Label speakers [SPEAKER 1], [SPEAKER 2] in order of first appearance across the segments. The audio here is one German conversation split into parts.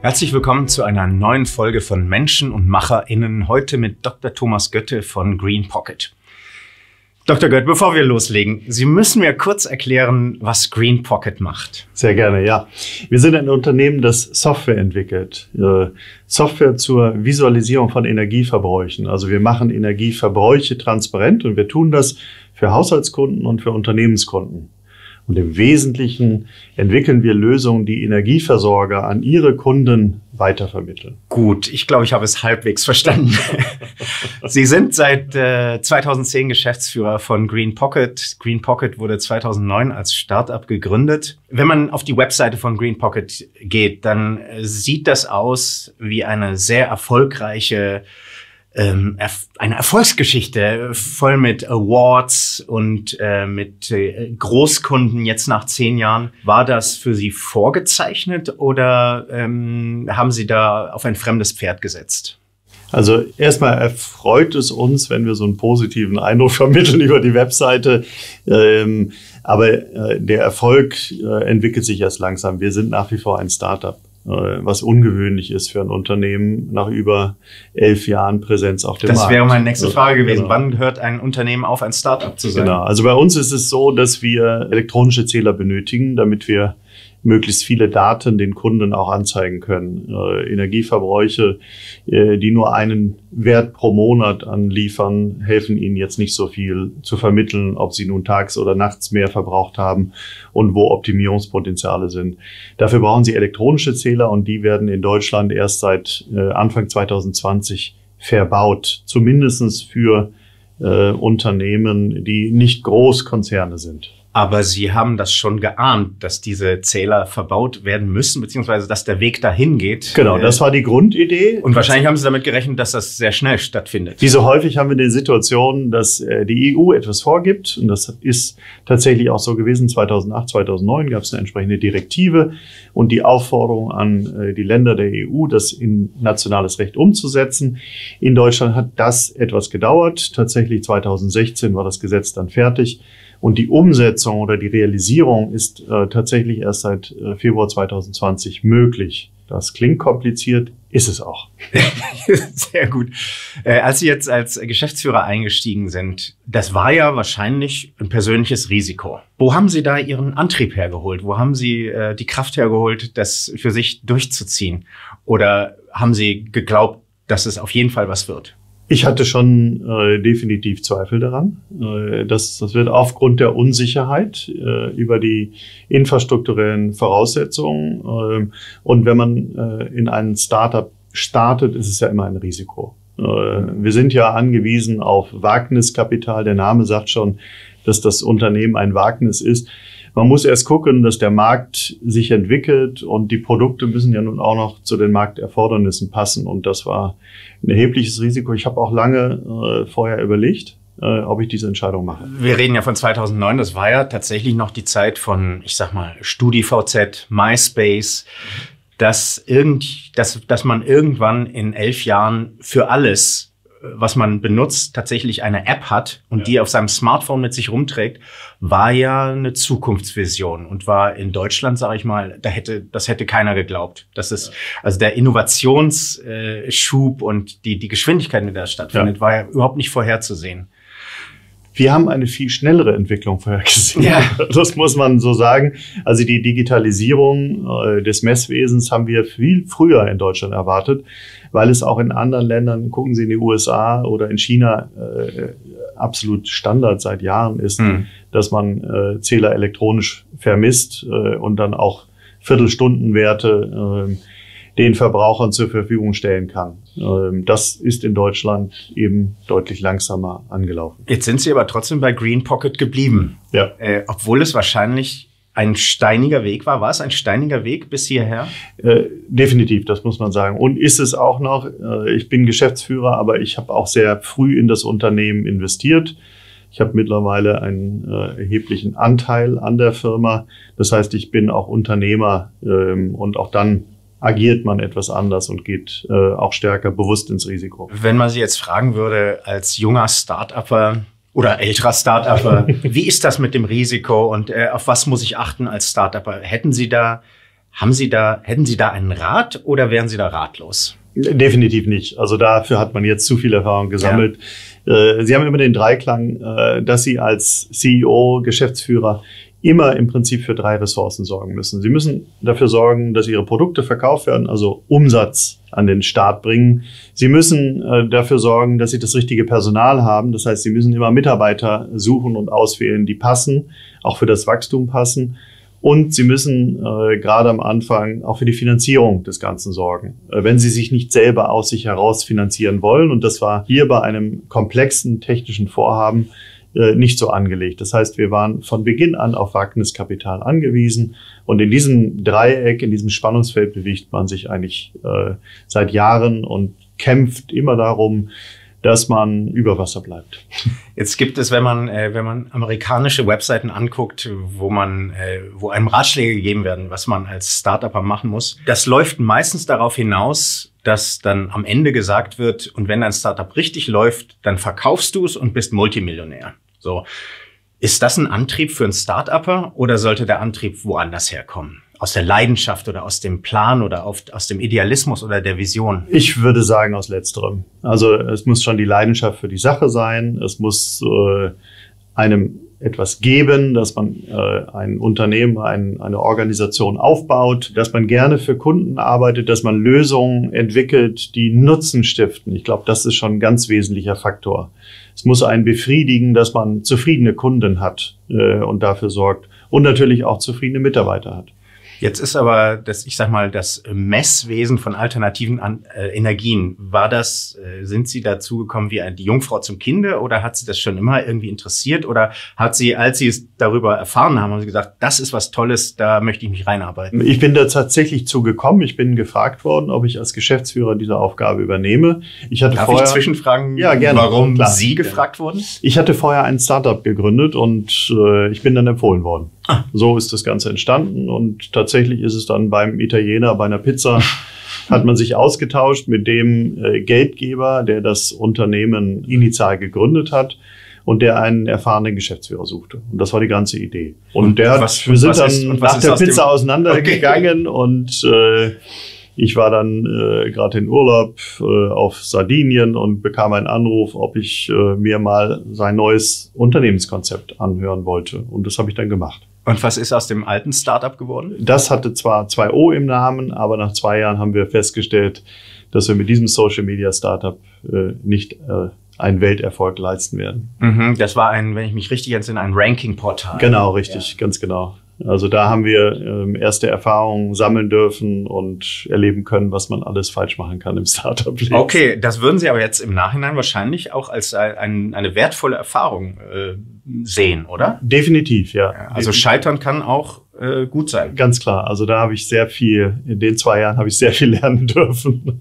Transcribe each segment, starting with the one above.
[SPEAKER 1] Herzlich willkommen zu einer neuen Folge von Menschen+Macher innen. Heute mit Dr. Thomas Goette von GreenPocket. Dr. Goette, bevor wir loslegen, Sie müssen mir kurz erklären, was GreenPocket macht.
[SPEAKER 2] Sehr gerne, ja. Wir sind ein Unternehmen, das Software entwickelt. Software zur Visualisierung von Energieverbräuchen. Also wir machen Energieverbräuche transparent und wir tun das für Haushaltskunden und für Unternehmenskunden. Und im Wesentlichen entwickeln wir Lösungen, die Energieversorger an ihre Kunden weitervermitteln.
[SPEAKER 1] Gut, ich glaube, ich habe es halbwegs verstanden. Sie sind seit 2010 Geschäftsführer von GreenPocket. GreenPocket wurde 2009 als Start-up gegründet. Wenn man auf die Webseite von GreenPocket geht, dann sieht das aus wie eine sehr erfolgreiche eine Erfolgsgeschichte, voll mit Awards und mit Großkunden jetzt nach 10 Jahren. War das für Sie vorgezeichnet oder haben Sie da auf ein fremdes Pferd gesetzt?
[SPEAKER 2] Also erstmal erfreut es uns, wenn wir so einen positiven Eindruck vermitteln über die Webseite. Aber der Erfolg entwickelt sich erst langsam. Wir sind nach wie vor ein Start-up, was ungewöhnlich ist für ein Unternehmen nach über 11 Jahren Präsenz auf dem Markt.
[SPEAKER 1] Das wäre meine nächste Frage gewesen.
[SPEAKER 2] Genau.
[SPEAKER 1] Wann hört ein Unternehmen auf, ein Start-up zu sein?
[SPEAKER 2] Genau. Also bei uns ist es so, dass wir elektronische Zähler benötigen, damit wir möglichst viele Daten den Kunden auch anzeigen können. Energieverbräuche, die nur einen Wert pro Monat anliefern, helfen ihnen jetzt nicht so viel zu vermitteln, ob sie nun tags oder nachts mehr verbraucht haben und wo Optimierungspotenziale sind. Dafür brauchen sie elektronische Zähler und die werden in Deutschland erst seit Anfang 2020 verbaut, zumindest für Unternehmen, die nicht Großkonzerne sind.
[SPEAKER 1] Aber Sie haben das schon geahnt, dass diese Zähler verbaut werden müssen, beziehungsweise dass der Weg dahin geht.
[SPEAKER 2] Genau, das war die Grundidee.
[SPEAKER 1] Und wahrscheinlich haben Sie damit gerechnet, dass das sehr schnell stattfindet.
[SPEAKER 2] Wie so häufig haben wir die Situation, dass die EU etwas vorgibt. Und das ist tatsächlich auch so gewesen. 2008, 2009 gab es eine entsprechende Direktive und die Aufforderung an die Länder der EU, das in nationales Recht umzusetzen. In Deutschland hat das etwas gedauert. Tatsächlich 2016 war das Gesetz dann fertig. Und die Umsetzung oder die Realisierung ist tatsächlich erst seit Februar 2020 möglich. Das klingt kompliziert, ist es auch.
[SPEAKER 1] Sehr gut. Als Sie jetzt als Geschäftsführer eingestiegen sind, das war ja wahrscheinlich ein persönliches Risiko. Wo haben Sie da Ihren Antrieb hergeholt? Wo haben Sie die Kraft hergeholt, das für sich durchzuziehen? Oder haben Sie geglaubt, dass es auf jeden Fall was wird?
[SPEAKER 2] Ich hatte schon definitiv Zweifel daran. Das wird aufgrund der Unsicherheit über die infrastrukturellen Voraussetzungen. Und wenn man in einen Startup startet, ist es ja immer ein Risiko. Wir sind ja angewiesen auf Wagniskapital. Der Name sagt schon, dass das Unternehmen ein Wagnis ist. Man muss erst gucken, dass der Markt sich entwickelt und die Produkte müssen ja nun auch noch zu den Markterfordernissen passen. Und das war ein erhebliches Risiko. Ich habe auch lange vorher überlegt, ob ich diese Entscheidung mache.
[SPEAKER 1] Wir reden ja von 2009. Das war ja tatsächlich noch die Zeit von, ich sag mal, StudiVZ, MySpace, dass man irgendwann in 11 Jahren für alles, was man benutzt, tatsächlich eine App hat und die auf seinem Smartphone mit sich rumträgt, war ja eine Zukunftsvision und war in Deutschland, sage ich mal, das hätte keiner geglaubt. Das ist also der Innovationsschub und die Geschwindigkeit, in der das stattfindet, war ja überhaupt nicht vorherzusehen.
[SPEAKER 2] Wir haben eine viel schnellere Entwicklung vorhergesehen.
[SPEAKER 1] Ja.
[SPEAKER 2] Das muss man so sagen. Also die Digitalisierung des Messwesens haben wir viel früher in Deutschland erwartet, weil es auch in anderen Ländern, gucken Sie in die USA oder in China, absolut Standard seit Jahren ist, dass man Zähler elektronisch vermisst und dann auch Viertelstundenwerte den Verbrauchern zur Verfügung stellen kann. Das ist in Deutschland eben deutlich langsamer angelaufen.
[SPEAKER 1] Jetzt sind Sie aber trotzdem bei GreenPocket geblieben.
[SPEAKER 2] Ja.
[SPEAKER 1] Obwohl es wahrscheinlich ein steiniger Weg war. War es ein steiniger Weg bis hierher?
[SPEAKER 2] Definitiv, das muss man sagen. Und ist es auch noch. Ich bin Geschäftsführer, aber ich habe auch sehr früh in das Unternehmen investiert. Ich habe mittlerweile einen erheblichen Anteil an der Firma. Das heißt, ich bin auch Unternehmer und auch dann agiert man etwas anders und geht auch stärker bewusst ins Risiko.
[SPEAKER 1] Wenn man Sie jetzt fragen würde, als junger Start-Upper oder älterer Start-Upper, wie ist das mit dem Risiko und auf was muss ich achten als Start-Upper? Hätten Sie da hätten Sie da einen Rat oder wären Sie da ratlos?
[SPEAKER 2] Definitiv nicht. Also dafür hat man jetzt zu viel Erfahrung gesammelt. Ja. Sie haben immer den Dreiklang, dass Sie als CEO, Geschäftsführer immer im Prinzip für 3 Ressourcen sorgen müssen. Sie müssen dafür sorgen, dass Ihre Produkte verkauft werden, also Umsatz an den Start bringen. Sie müssen dafür sorgen, dass Sie das richtige Personal haben. Das heißt, Sie müssen immer Mitarbeiter suchen und auswählen, die passen, auch für das Wachstum passen. Und Sie müssen gerade am Anfang auch für die Finanzierung des Ganzen sorgen, wenn Sie sich nicht selber aus sich heraus finanzieren wollen. Und das war hier bei einem komplexen technischen Vorhaben nicht so angelegt. Das heißt, wir waren von Beginn an auf Wagniskapital angewiesen. Und in diesem Dreieck, in diesem Spannungsfeld bewegt man sich eigentlich seit Jahren und kämpft immer darum, dass man über Wasser bleibt.
[SPEAKER 1] Jetzt gibt es, wenn man amerikanische Webseiten anguckt, wo einem Ratschläge gegeben werden, was man als Start-Upper machen muss, das läuft meistens darauf hinaus, dass dann am Ende gesagt wird, und wenn dein Startup richtig läuft, dann verkaufst du es und bist Multimillionär. So. Ist das ein Antrieb für einen Start-Upper oder sollte der Antrieb woanders herkommen? Aus der Leidenschaft oder aus dem Plan oder aus dem Idealismus oder der Vision?
[SPEAKER 2] Ich würde sagen aus Letzterem. Also es muss schon die Leidenschaft für die Sache sein. Es muss einem etwas geben, dass man ein Unternehmen, eine Organisation aufbaut, dass man gerne für Kunden arbeitet, dass man Lösungen entwickelt, die Nutzen stiften. Ich glaube, das ist schon ein ganz wesentlicher Faktor. Es muss einen befriedigen, dass man zufriedene Kunden hat und dafür sorgt und natürlich auch zufriedene Mitarbeiter hat.
[SPEAKER 1] Jetzt ist aber das Messwesen von alternativen Energien. Sind Sie dazu gekommen wie die Jungfrau zum Kinde oder hat Sie das schon immer irgendwie interessiert? Oder hat Sie, als Sie es darüber erfahren haben Sie gesagt, das ist was Tolles, da möchte ich mich reinarbeiten?
[SPEAKER 2] Ich bin da tatsächlich zugekommen. Ich bin gefragt worden, ob ich als Geschäftsführer diese Aufgabe übernehme.
[SPEAKER 1] Darf ich zwischenfragen,
[SPEAKER 2] ja, gerne,
[SPEAKER 1] warum Sie gefragt wurden?
[SPEAKER 2] Ich hatte vorher ein Start-up gegründet und ich bin dann empfohlen worden. So ist das Ganze entstanden und tatsächlich ist es dann beim Italiener, bei einer Pizza, hat man sich ausgetauscht mit dem Geldgeber, der das Unternehmen initial gegründet hat und der einen erfahrenen Geschäftsführer suchte. Und das war die ganze Idee. Und wir sind dann nach der Pizza auseinandergegangen und ich war dann gerade in Urlaub auf Sardinien und bekam einen Anruf, ob ich mir mal sein neues Unternehmenskonzept anhören wollte. Und das habe ich dann gemacht.
[SPEAKER 1] Und was ist aus dem alten Startup geworden?
[SPEAKER 2] Das hatte zwar 2 O im Namen, aber nach 2 Jahren haben wir festgestellt, dass wir mit diesem Social Media Startup nicht einen Welterfolg leisten werden.
[SPEAKER 1] Mhm, das war wenn ich mich richtig entsinne, ein Ranking-Portal.
[SPEAKER 2] Genau, richtig, ja. Ganz genau. Also da haben wir erste Erfahrungen sammeln dürfen und erleben können, was man alles falsch machen kann im Startup-Leben.
[SPEAKER 1] Okay, das würden Sie aber jetzt im Nachhinein wahrscheinlich auch als eine wertvolle Erfahrung sehen, oder?
[SPEAKER 2] Definitiv, ja.
[SPEAKER 1] Also Scheitern kann auch gut sein.
[SPEAKER 2] Ganz klar. Also da habe ich in den 2 Jahren habe ich sehr viel lernen dürfen.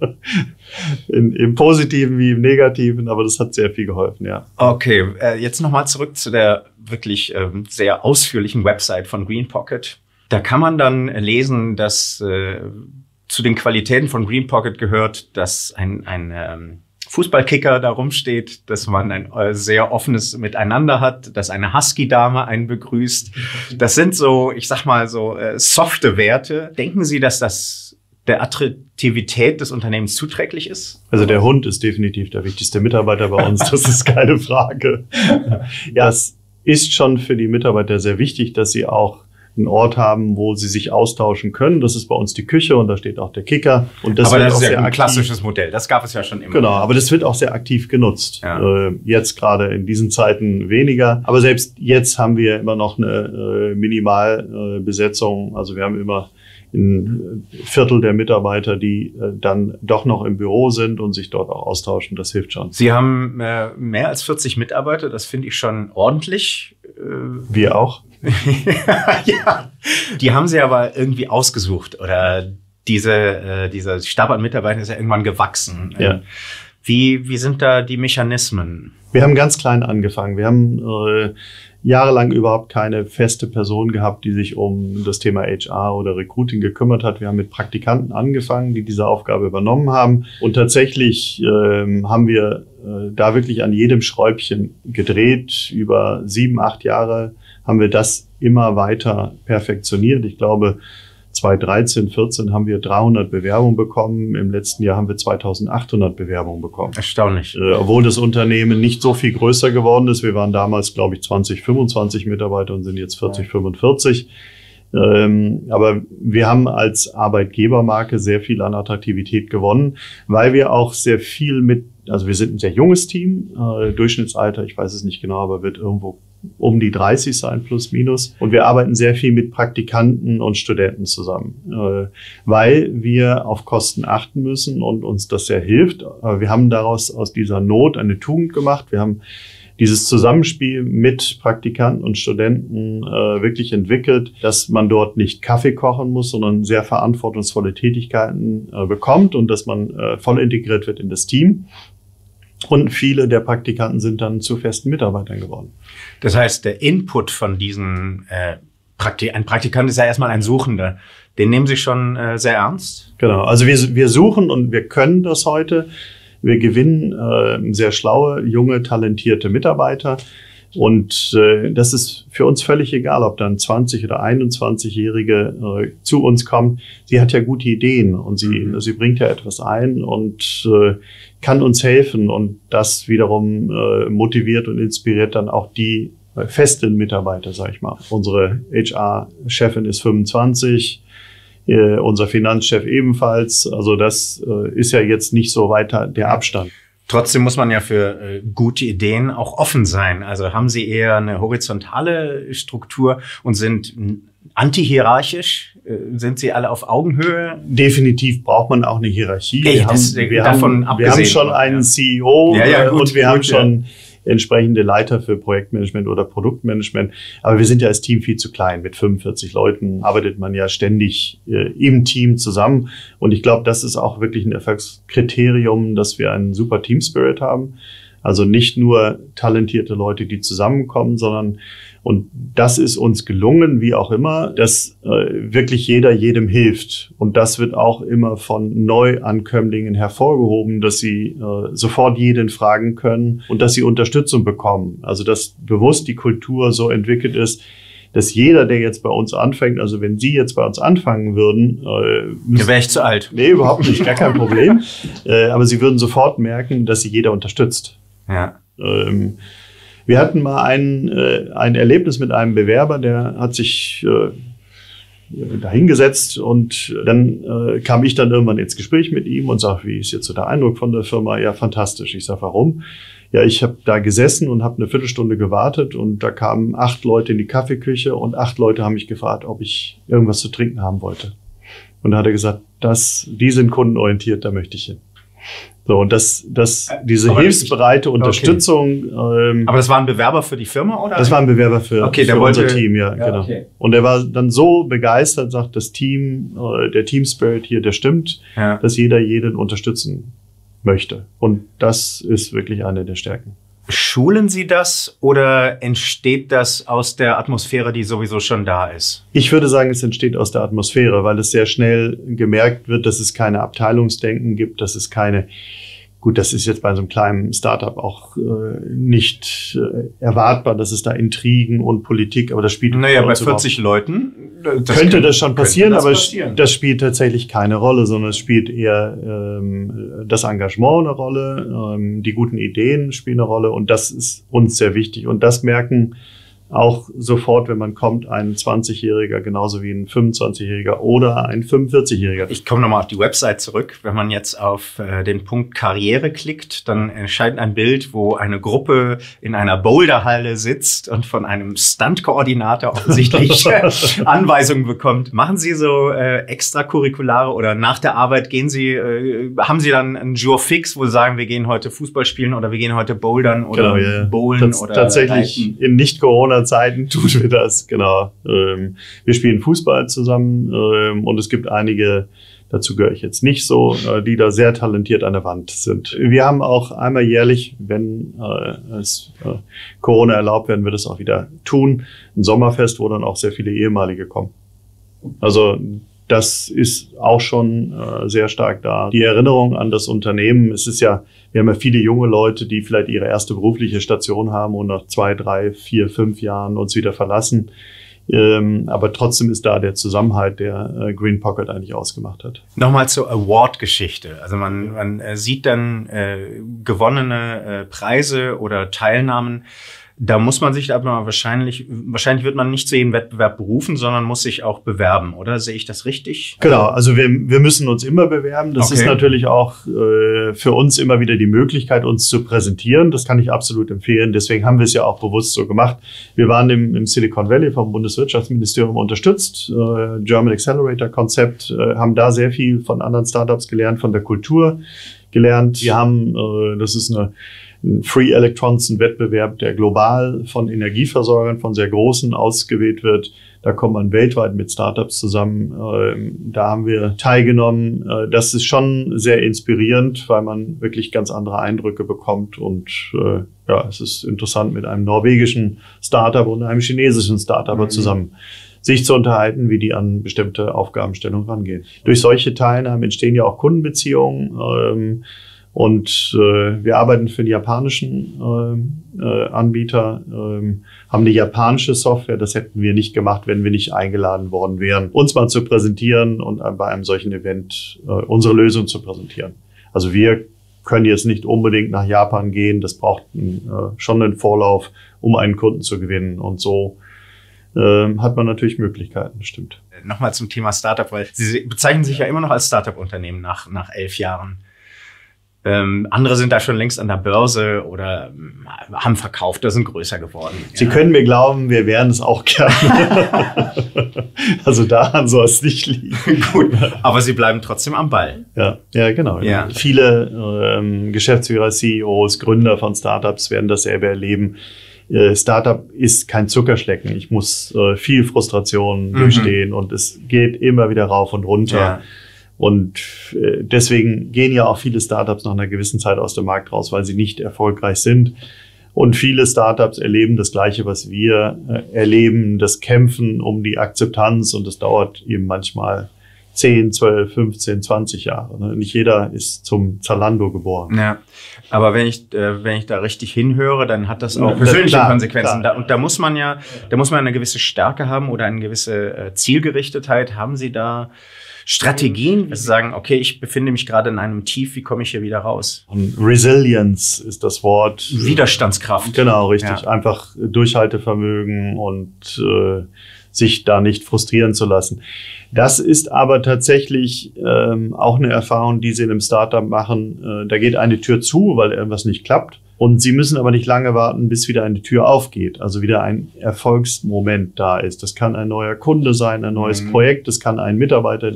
[SPEAKER 2] Im Positiven wie im Negativen, aber das hat sehr viel geholfen, ja.
[SPEAKER 1] Okay, jetzt nochmal zurück zu der wirklich sehr ausführlichen Website von GreenPocket. Da kann man dann lesen, dass zu den Qualitäten von GreenPocket gehört, dass ein Fußballkicker da rumsteht, dass man ein sehr offenes Miteinander hat, dass eine Husky-Dame einen begrüßt. Das sind so, ich sag mal so, softe Werte. Denken Sie, dass das der Attraktivität des Unternehmens zuträglich ist?
[SPEAKER 2] Also der Hund ist definitiv der wichtigste Mitarbeiter bei uns, das ist keine Frage. Ja, es ist schon für die Mitarbeiter sehr wichtig, dass sie auch einen Ort haben, wo sie sich austauschen können. Das ist bei uns die Küche und da steht auch der Kicker. Und das
[SPEAKER 1] aber
[SPEAKER 2] wird
[SPEAKER 1] das
[SPEAKER 2] auch
[SPEAKER 1] ist ja ein
[SPEAKER 2] aktiv,
[SPEAKER 1] klassisches Modell. Das gab es ja schon immer.
[SPEAKER 2] Genau, aber das wird auch sehr aktiv genutzt. Ja. Jetzt gerade in diesen Zeiten weniger. Aber selbst jetzt haben wir immer noch eine Minimalbesetzung. Also wir haben immer ein Viertel der Mitarbeiter, die dann doch noch im Büro sind und sich dort auch austauschen. Das hilft schon.
[SPEAKER 1] Sie haben mehr als 40 Mitarbeiter. Das finde ich schon ordentlich.
[SPEAKER 2] Wir auch.
[SPEAKER 1] Ja, die haben Sie aber irgendwie ausgesucht oder dieser Stab an Mitarbeitern ist ja irgendwann gewachsen.
[SPEAKER 2] Ja.
[SPEAKER 1] Wie sind da die Mechanismen?
[SPEAKER 2] Wir haben ganz klein angefangen. Wir haben jahrelang überhaupt keine feste Person gehabt, die sich um das Thema HR oder Recruiting gekümmert hat. Wir haben mit Praktikanten angefangen, die diese Aufgabe übernommen haben. Und tatsächlich haben wir da wirklich an jedem Schräubchen gedreht. Über 7, 8 Jahre haben wir das immer weiter perfektioniert. Ich glaube, 2013, 14 haben wir 300 Bewerbungen bekommen. Im letzten Jahr haben wir 2800 Bewerbungen bekommen.
[SPEAKER 1] Erstaunlich.
[SPEAKER 2] Obwohl das Unternehmen nicht so viel größer geworden ist. Wir waren damals, glaube ich, 20, 25 Mitarbeiter und sind jetzt 40, 45. Aber wir haben als Arbeitgebermarke sehr viel an Attraktivität gewonnen, weil wir auch sehr viel also wir sind ein sehr junges Team, Durchschnittsalter, ich weiß es nicht genau, aber wird irgendwo um die 30 sein, plus minus. Und wir arbeiten sehr viel mit Praktikanten und Studenten zusammen, weil wir auf Kosten achten müssen und uns das sehr hilft. Wir haben aus dieser Not eine Tugend gemacht. Wir haben dieses Zusammenspiel mit Praktikanten und Studenten wirklich entwickelt, dass man dort nicht Kaffee kochen muss, sondern sehr verantwortungsvolle Tätigkeiten bekommt und dass man voll integriert wird in das Team. Und viele der Praktikanten sind dann zu festen Mitarbeitern geworden.
[SPEAKER 1] Das heißt, der Input von diesen ein Praktikant ist ja erstmal ein Suchender. Den nehmen Sie schon sehr ernst?
[SPEAKER 2] Genau, also wir suchen und wir können das heute. Wir gewinnen sehr schlaue, junge, talentierte Mitarbeiter. Und das ist für uns völlig egal, ob dann 20- oder 21-Jährige zu uns kommt. Sie hat ja gute Ideen und sie bringt ja etwas ein und kann uns helfen. Und das wiederum motiviert und inspiriert dann auch die festen Mitarbeiter, sag ich mal. Unsere HR-Chefin ist 25. Unser Finanzchef ebenfalls. Also das ist ja jetzt nicht so weiter der Abstand.
[SPEAKER 1] Trotzdem muss man ja für gute Ideen auch offen sein. Also haben Sie eher eine horizontale Struktur und sind antihierarchisch? Sind Sie alle auf Augenhöhe?
[SPEAKER 2] Definitiv braucht man auch eine Hierarchie.
[SPEAKER 1] Wir haben
[SPEAKER 2] schon einen CEO und wir haben schon entsprechende Leiter für Projektmanagement oder Produktmanagement. Aber wir sind ja als Team viel zu klein. Mit 45 Leuten arbeitet man ja ständig im Team zusammen. Und ich glaube, das ist auch wirklich ein Erfolgskriterium, dass wir einen super Team Spirit haben. Also nicht nur talentierte Leute, die zusammenkommen, sondern, und das ist uns gelungen, wie auch immer, dass wirklich jeder jedem hilft. Und das wird auch immer von Neuankömmlingen hervorgehoben, dass sie sofort jeden fragen können und dass sie Unterstützung bekommen. Also dass bewusst die Kultur so entwickelt ist, dass jeder, der jetzt bei uns anfängt, also wenn Sie jetzt bei uns anfangen würden,
[SPEAKER 1] da wäre ich zu alt.
[SPEAKER 2] Nee, überhaupt nicht, gar kein Problem. Aber Sie würden sofort merken, dass Sie jeder unterstützt.
[SPEAKER 1] Ja.
[SPEAKER 2] Wir hatten mal ein Erlebnis mit einem Bewerber, der hat sich dahingesetzt und dann kam ich dann irgendwann ins Gespräch mit ihm und sage, wie ist jetzt so der Eindruck von der Firma? Ja, fantastisch. Ich sage, warum? Ja, ich habe da gesessen und habe eine Viertelstunde gewartet und da kamen 8 Leute in die Kaffeeküche und 8 Leute haben mich gefragt, ob ich irgendwas zu trinken haben wollte. Und da hat er gesagt, die sind kundenorientiert, da möchte ich hin. So, und diese hilfsbereite Unterstützung.
[SPEAKER 1] Okay. Aber das war ein Bewerber für die Firma, oder?
[SPEAKER 2] Das war ein Bewerber für unser Team, ja, genau.
[SPEAKER 1] Okay.
[SPEAKER 2] Und er war dann so begeistert, sagt, das Team, der Team Spirit hier, der stimmt, dass jeder jeden unterstützen möchte. Und das ist wirklich eine der Stärken.
[SPEAKER 1] Schulen Sie das oder entsteht das aus der Atmosphäre, die sowieso schon da ist?
[SPEAKER 2] Ich würde sagen, es entsteht aus der Atmosphäre, weil es sehr schnell gemerkt wird, dass es keine Abteilungsdenken gibt, dass es keine, gut, das ist jetzt bei so einem kleinen Startup auch nicht erwartbar, dass es da Intrigen und Politik, aber das spielt...
[SPEAKER 1] Naja, bei 40 Leuten...
[SPEAKER 2] Könnte das schon passieren, aber das spielt tatsächlich keine Rolle, sondern es spielt eher das Engagement eine Rolle, die guten Ideen spielen eine Rolle und das ist uns sehr wichtig. Und das merken auch sofort, wenn man kommt, ein 20-Jähriger genauso wie ein 25-Jähriger oder ein 45-Jähriger.
[SPEAKER 1] Ich komme nochmal auf die Website zurück. Wenn man jetzt auf den Punkt Karriere klickt, dann erscheint ein Bild, wo eine Gruppe in einer Boulderhalle sitzt und von einem Stunt-Koordinator offensichtlich Anweisungen bekommt. Machen Sie so extracurriculare oder nach der Arbeit haben Sie dann einen Jour fix, wo Sie sagen, wir gehen heute Fußball spielen oder wir gehen heute bouldern oder bowlen oder
[SPEAKER 2] tatsächlich reiten? In Nicht-Corona-Zeiten tun wir das, genau. Wir spielen Fußball zusammen und es gibt einige, dazu gehöre ich jetzt nicht so, die da sehr talentiert an der Wand sind. Wir haben auch einmal jährlich, wenn es Corona erlaubt, werden wir das auch wieder tun, ein Sommerfest, wo dann auch sehr viele Ehemalige kommen. Also das ist auch schon sehr stark da. Die Erinnerung an das Unternehmen, wir haben ja viele junge Leute, die vielleicht ihre erste berufliche Station haben und nach 2, 3, 4, 5 Jahren uns wieder verlassen. Aber trotzdem ist da der Zusammenhalt, der GreenPocket eigentlich ausgemacht hat.
[SPEAKER 1] Nochmal zur Award-Geschichte. Also man sieht dann gewonnene Preise oder Teilnahmen. Da muss man sich aber wahrscheinlich wird man nicht zu jedem Wettbewerb berufen, sondern muss sich auch bewerben, oder? Sehe ich das richtig?
[SPEAKER 2] Genau, also wir müssen uns immer bewerben. Das ist natürlich auch für uns immer wieder die Möglichkeit, uns zu präsentieren. Das kann ich absolut empfehlen. Deswegen haben wir es ja auch bewusst so gemacht. Wir waren im Silicon Valley vom Bundeswirtschaftsministerium unterstützt, German Accelerator Konzept, haben da sehr viel von anderen Startups gelernt, von der Kultur gelernt. Wir haben, das ist ein Free Electrons, ein Wettbewerb, der global von Energieversorgern, von sehr großen ausgewählt wird. Da kommt man weltweit mit Startups zusammen. Da haben wir teilgenommen. Das ist schon sehr inspirierend, weil man wirklich ganz andere Eindrücke bekommt. Und ja, es ist interessant, mit einem norwegischen Startup und einem chinesischen Startup zusammen sich zu unterhalten, wie die an bestimmte Aufgabenstellungen rangehen. Durch solche Teilnahmen entstehen ja auch Kundenbeziehungen. Und wir arbeiten für die japanischen Anbieter, haben eine japanische Software. Das hätten wir nicht gemacht, wenn wir nicht eingeladen worden wären, uns mal zu präsentieren und bei einem solchen Event unsere Lösung zu präsentieren. Also wir können jetzt nicht unbedingt nach Japan gehen. Das braucht schon einen Vorlauf, um einen Kunden zu gewinnen. Und so hat man natürlich Möglichkeiten, stimmt.
[SPEAKER 1] Nochmal zum Thema Startup, weil Sie bezeichnen sich ja immer noch als Startup-Unternehmen nach 11 Jahren. Andere sind da schon längst an der Börse oder haben verkauft, da sind größer geworden.
[SPEAKER 2] Sie können mir glauben, wir wären es auch gerne. Also daran soll es nicht liegen.
[SPEAKER 1] Gut, aber Sie bleiben trotzdem am Ball.
[SPEAKER 2] Ja, genau. Ja. Viele Geschäftsführer, CEOs, Gründer von Startups werden das selber erleben. Startup ist kein Zuckerschlecken. Ich muss viel Frustration durchstehen und es geht immer wieder rauf und runter. Ja. Und deswegen gehen ja auch viele Startups nach einer gewissen Zeit aus dem Markt raus, weil sie nicht erfolgreich sind. Und viele Startups erleben das Gleiche, was wir erleben, das Kämpfen um die Akzeptanz. Und das dauert eben manchmal 10, 12, 15, 20 Jahre. Nicht jeder ist zum Zalando geboren.
[SPEAKER 1] Ja, aber wenn ich da richtig hinhöre, dann hat das auch persönliche Konsequenzen. Klar. Da muss man eine gewisse Stärke haben oder eine gewisse Zielgerichtetheit. Haben Sie da Strategien, wie Sie sagen, okay, ich befinde mich gerade in einem Tief, wie komme ich hier wieder raus?
[SPEAKER 2] Und Resilience ist das Wort.
[SPEAKER 1] Widerstandskraft.
[SPEAKER 2] Genau, richtig. Ja. Einfach Durchhaltevermögen und sich da nicht frustrieren zu lassen. Das ist aber tatsächlich auch eine Erfahrung, die Sie in einem Startup machen. Da geht eine Tür zu, weil irgendwas nicht klappt. Und Sie müssen aber nicht lange warten, bis wieder eine Tür aufgeht, also wieder ein Erfolgsmoment da ist. Das kann ein neuer Kunde sein, ein neues Projekt, das kann ein Mitarbeiter,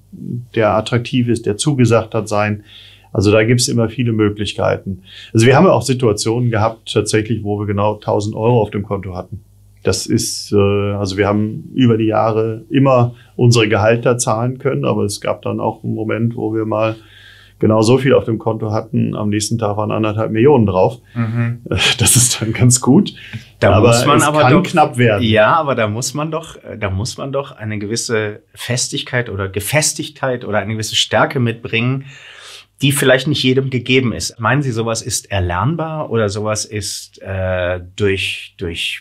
[SPEAKER 2] der attraktiv ist, der zugesagt hat, sein. Also da gibt's immer viele Möglichkeiten. Also wir haben ja auch Situationen gehabt, tatsächlich, wo wir genau 1.000 € auf dem Konto hatten. Das ist, also wir haben über die Jahre immer unsere Gehälter zahlen können, aber es gab dann auch einen Moment, wo wir mal genau so viel auf dem Konto hatten. Am nächsten Tag waren 1,5 Millionen drauf. Das ist dann ganz gut.
[SPEAKER 1] Da muss man aber
[SPEAKER 2] kann knapp werden.
[SPEAKER 1] Ja, aber da muss man doch eine gewisse Festigkeit oder Gefestigkeit oder eine gewisse Stärke mitbringen, die vielleicht nicht jedem gegeben ist. Meinen Sie, sowas ist erlernbar oder sowas ist durch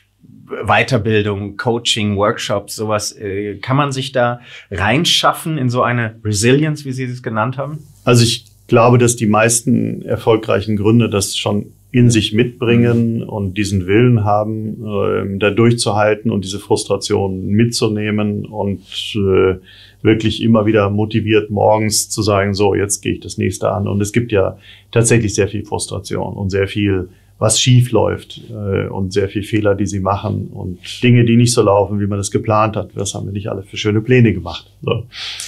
[SPEAKER 1] Weiterbildung, Coaching, Workshops, sowas, kann man sich da reinschaffen in so eine Resilience, wie Sie es genannt haben?
[SPEAKER 2] Also ich glaube, dass die meisten erfolgreichen Gründer das schon in sich mitbringen und diesen Willen haben, da durchzuhalten und diese Frustration mitzunehmen und wirklich immer wieder motiviert morgens zu sagen, so, jetzt gehe ich das nächste an. Und es gibt ja tatsächlich sehr viel Frustration und sehr viel, was schief läuft und sehr viel Fehler, die sie machen und Dinge, die nicht so laufen, wie man das geplant hat. Was haben wir nicht alle für schöne Pläne gemacht? So.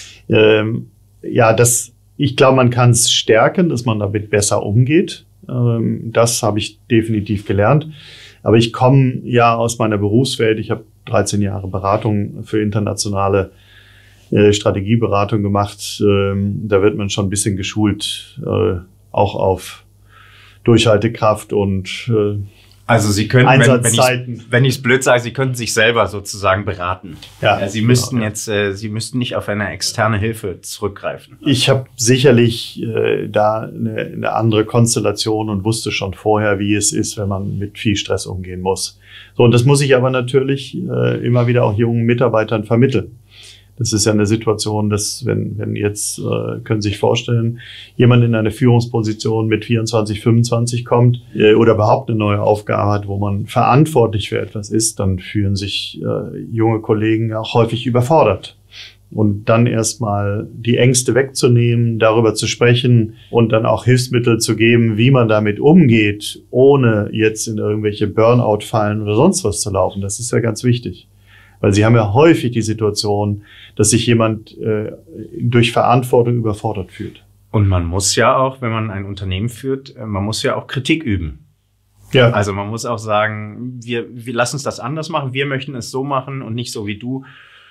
[SPEAKER 2] Ich glaube, man kann es stärken, dass man damit besser umgeht. Das habe ich definitiv gelernt. Aber ich komme ja aus meiner Berufswelt. Ich habe 13 Jahre Beratung für internationale Strategieberatung gemacht. Da wird man schon ein bisschen geschult, auch auf Durchhaltekraft und
[SPEAKER 1] Also Sie können,
[SPEAKER 2] Einsatzzeiten.
[SPEAKER 1] wenn ich es blöd sage, Sie könnten sich selber sozusagen beraten.
[SPEAKER 2] Ja,
[SPEAKER 1] Sie müssten Sie müssten nicht auf eine externe Hilfe zurückgreifen.
[SPEAKER 2] Ich habe sicherlich da eine andere Konstellation und wusste schon vorher, wie es ist, wenn man mit viel Stress umgehen muss. So, und das muss ich aber natürlich immer wieder auch jungen Mitarbeitern vermitteln. Das ist ja eine Situation, dass wenn jetzt, können Sie sich vorstellen, jemand in eine Führungsposition mit 24, 25 kommt oder überhaupt eine neue Aufgabe hat, wo man verantwortlich für etwas ist, dann fühlen sich junge Kollegen auch häufig überfordert. Und dann erstmal die Ängste wegzunehmen, darüber zu sprechen und dann auch Hilfsmittel zu geben, wie man damit umgeht, ohne jetzt in irgendwelche Burnout-Fallen oder sonst was zu laufen. Das ist ja ganz wichtig. Weil Sie haben ja häufig die Situation, dass sich jemand durch Verantwortung überfordert fühlt.
[SPEAKER 1] Und man muss ja auch, wenn man ein Unternehmen führt, man muss ja auch Kritik üben.
[SPEAKER 2] Ja.
[SPEAKER 1] Also man muss auch sagen, wir lassen uns das anders machen, wir möchten es so machen und nicht so wie du.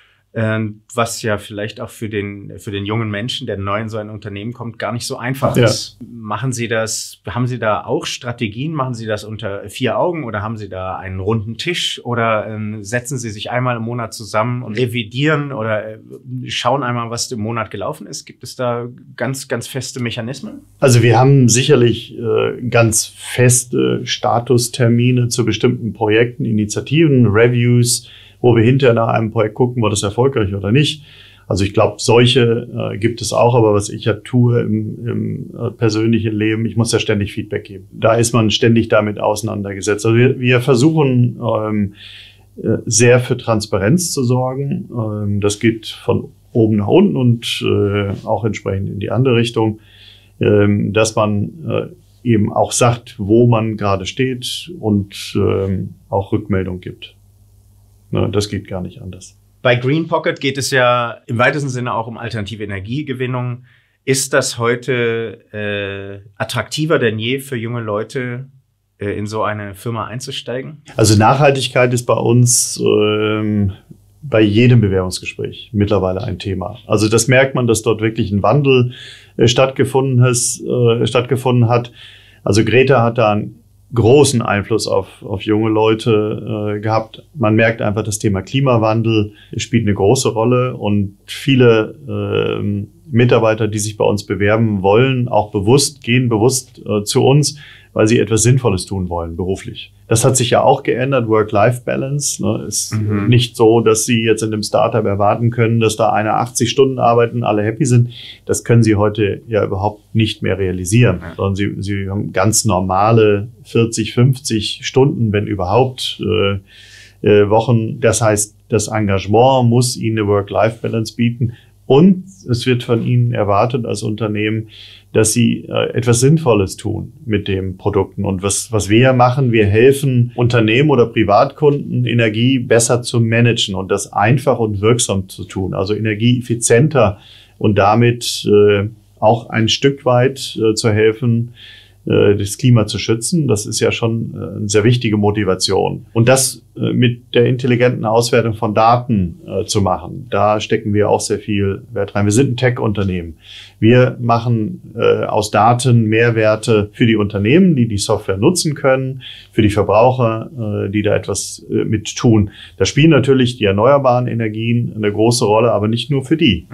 [SPEAKER 1] Was ja vielleicht auch für den jungen Menschen, der neu in so ein Unternehmen kommt, gar nicht so einfach ist. Machen Sie das, haben Sie da auch Strategien? Machen Sie das unter 4 Augen oder haben Sie da einen runden Tisch oder setzen Sie sich einmal im Monat zusammen und revidieren oder schauen einmal, was im Monat gelaufen ist? Gibt es da ganz, ganz feste Mechanismen?
[SPEAKER 2] Also wir haben sicherlich ganz feste Statustermine zu bestimmten Projekten, Initiativen, Reviews, wo wir hinterher nach einem Projekt gucken, war das erfolgreich oder nicht. Also ich glaube, solche gibt es auch, aber was ich ja tue im persönlichen Leben, ich muss ja ständig Feedback geben. Da ist man ständig damit auseinandergesetzt. Also wir versuchen sehr für Transparenz zu sorgen. Das geht von oben nach unten und auch entsprechend in die andere Richtung, dass man eben auch sagt, wo man gerade steht und auch Rückmeldung gibt. Das geht gar nicht anders.
[SPEAKER 1] Bei GreenPocket geht es ja im weitesten Sinne auch um alternative Energiegewinnung. Ist das heute attraktiver denn je für junge Leute, in so eine Firma einzusteigen?
[SPEAKER 2] Also Nachhaltigkeit ist bei uns bei jedem Bewerbungsgespräch mittlerweile ein Thema. Also das merkt man, dass dort wirklich ein Wandel stattgefunden hat. Also Greta hat da einen großen Einfluss auf junge Leute gehabt. Man merkt einfach, das Thema Klimawandel spielt eine große Rolle und viele Mitarbeiter, die sich bei uns bewerben wollen, auch gehen bewusst zu uns, weil sie etwas Sinnvolles tun wollen, beruflich. Das hat sich ja auch geändert, Work-Life-Balance. Ist nicht so, dass Sie jetzt in einem Startup erwarten können, dass da einer 80 Stunden arbeiten, alle happy sind. Das können Sie heute ja überhaupt nicht mehr realisieren, sondern Sie haben ganz normale 40, 50 Stunden, wenn überhaupt, Wochen. Das heißt, das Engagement muss Ihnen eine Work-Life-Balance bieten. Und es wird von Ihnen erwartet als Unternehmen, dass Sie etwas Sinnvolles tun mit den Produkten. Und was wir machen, wir helfen Unternehmen oder Privatkunden, Energie besser zu managen und das einfach und wirksam zu tun. Also energieeffizienter und damit auch ein Stück weit zu helfen, das Klima zu schützen. Das ist ja schon eine sehr wichtige Motivation. Und das mit der intelligenten Auswertung von Daten zu machen, da stecken wir auch sehr viel Wert rein. Wir sind ein Tech-Unternehmen. Wir machen aus Daten Mehrwerte für die Unternehmen, die Software nutzen können, für die Verbraucher, die da etwas mit tun. Da spielen natürlich die erneuerbaren Energien eine große Rolle, aber nicht nur für die.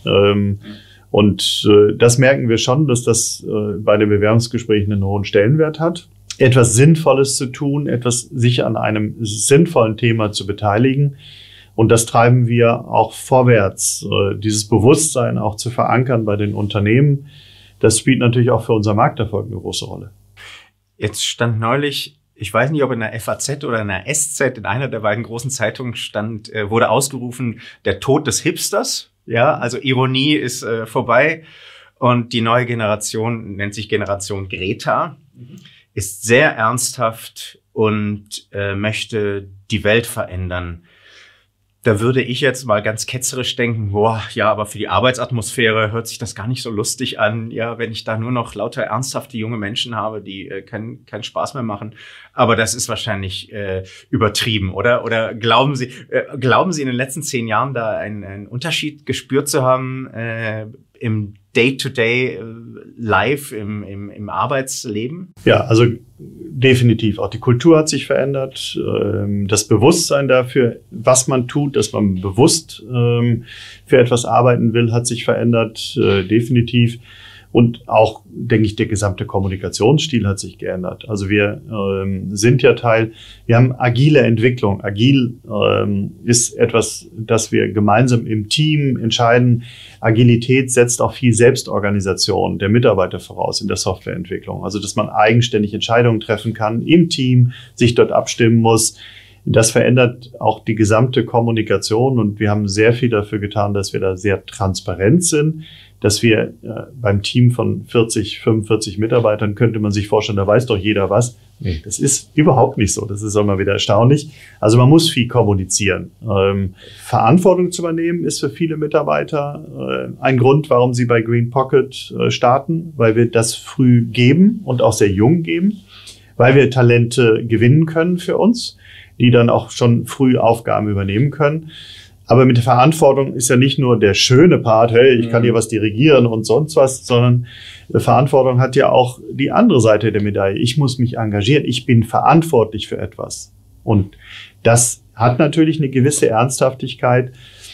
[SPEAKER 2] Und das merken wir schon, dass das bei den Bewerbungsgesprächen einen hohen Stellenwert hat. Etwas Sinnvolles zu tun, sich an einem sinnvollen Thema zu beteiligen. Und das treiben wir auch vorwärts, dieses Bewusstsein auch zu verankern bei den Unternehmen. Das spielt natürlich auch für unser Markterfolg eine große Rolle.
[SPEAKER 1] Jetzt stand neulich, ich weiß nicht, ob in der FAZ oder in der SZ, in einer der beiden großen Zeitungen wurde ausgerufen, der Tod des Hipsters. Ja, also Ironie ist vorbei und die neue Generation nennt sich Generation Greta, ist sehr ernsthaft und möchte die Welt verändern. Da würde ich jetzt mal ganz ketzerisch denken, boah, ja, aber für die Arbeitsatmosphäre hört sich das gar nicht so lustig an. Ja, wenn ich da nur noch lauter ernsthafte junge Menschen habe, die keinen Spaß mehr machen. Aber das ist wahrscheinlich übertrieben, oder? Oder glauben Sie in den letzten 10 Jahren da einen Unterschied gespürt zu haben im Day-to-Day live im Arbeitsleben?
[SPEAKER 2] Ja, also definitiv. Auch die Kultur hat sich verändert. Das Bewusstsein dafür, was man tut, dass man bewusst für etwas arbeiten will, hat sich verändert. Definitiv. Und auch, denke ich, der gesamte Kommunikationsstil hat sich geändert. Also wir sind ja wir haben agile Entwicklung. Agil ist etwas, das wir gemeinsam im Team entscheiden. Agilität setzt auch viel Selbstorganisation der Mitarbeiter voraus in der Softwareentwicklung. Also, dass man eigenständig Entscheidungen treffen kann im Team, sich dort abstimmen muss. Das verändert auch die gesamte Kommunikation und wir haben sehr viel dafür getan, dass wir da sehr transparent sind, dass wir beim Team von 40, 45 Mitarbeitern könnte man sich vorstellen, da weiß doch jeder was. Nee, das ist überhaupt nicht so. Das ist auch mal wieder erstaunlich. Also man muss viel kommunizieren. Verantwortung zu übernehmen ist für viele Mitarbeiter ein Grund, warum sie bei GreenPocket starten, weil wir das früh geben und auch sehr jung geben, weil wir Talente gewinnen können für uns, die dann auch schon früh Aufgaben übernehmen können. Aber mit der Verantwortung ist ja nicht nur der schöne Part, hey, ich kann hier was dirigieren und sonst was, sondern Verantwortung hat ja auch die andere Seite der Medaille. Ich muss mich engagieren, ich bin verantwortlich für etwas. Und das hat natürlich eine gewisse Ernsthaftigkeit,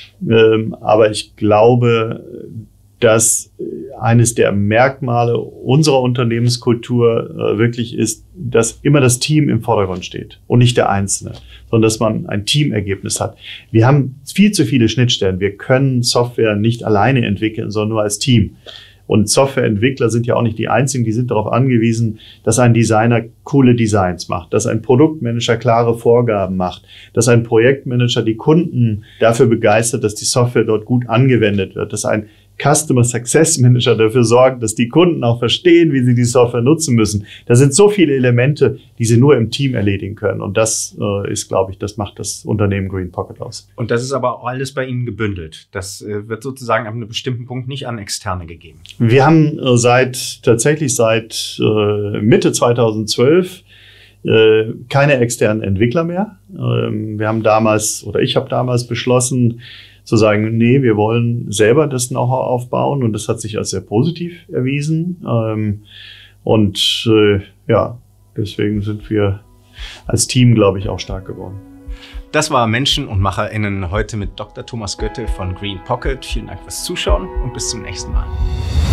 [SPEAKER 2] aber ich glaube, dass eines der Merkmale unserer Unternehmenskultur wirklich ist, dass immer das Team im Vordergrund steht und nicht der Einzelne, sondern dass man ein Teamergebnis hat. Wir haben viel zu viele Schnittstellen. Wir können Software nicht alleine entwickeln, sondern nur als Team. Und Softwareentwickler sind ja auch nicht die einzigen, die sind darauf angewiesen, dass ein Designer coole Designs macht, dass ein Produktmanager klare Vorgaben macht, dass ein Projektmanager die Kunden dafür begeistert, dass die Software dort gut angewendet wird, dass ein Customer Success Manager dafür sorgt, dass die Kunden auch verstehen, wie sie die Software nutzen müssen. Da sind so viele Elemente, die sie nur im Team erledigen können. Und das ist, glaube ich, das macht das Unternehmen GreenPocket aus.
[SPEAKER 1] Und das ist aber auch alles bei Ihnen gebündelt. Das wird sozusagen ab einem bestimmten Punkt nicht an Externe gegeben.
[SPEAKER 2] Wir haben tatsächlich seit Mitte 2012 keine externen Entwickler mehr. Wir haben ich habe damals beschlossen, zu sagen, nee, wir wollen selber das Know-how aufbauen und das hat sich als sehr positiv erwiesen. Deswegen sind wir als Team, glaube ich, auch stark geworden.
[SPEAKER 1] Das war Menschen und Macher innen heute mit Dr. Thomas Goette von GreenPocket. Vielen Dank fürs Zuschauen und bis zum nächsten Mal.